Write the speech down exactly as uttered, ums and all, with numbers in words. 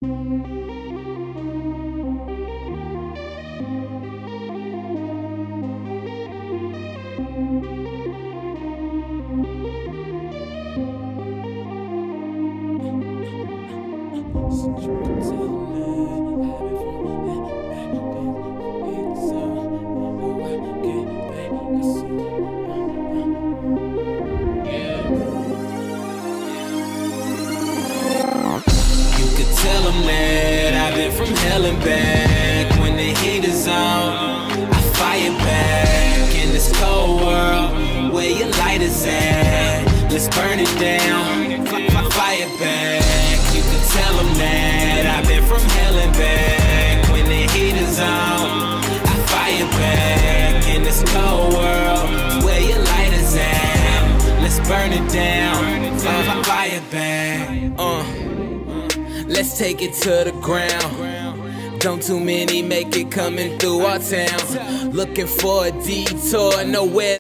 Tell them that I've been from hell and back. When the heat is on, I fire back. In this cold world, where your light is at, let's burn it down, fire back. You can tell them that I've been from hell and back. When the heat is on, I fire back. In this cold world, where your light is at, let's burn it down, fire back. Uh. Let's take it to the ground. Don't too many make it coming through our town. Looking for a detour, nowhere.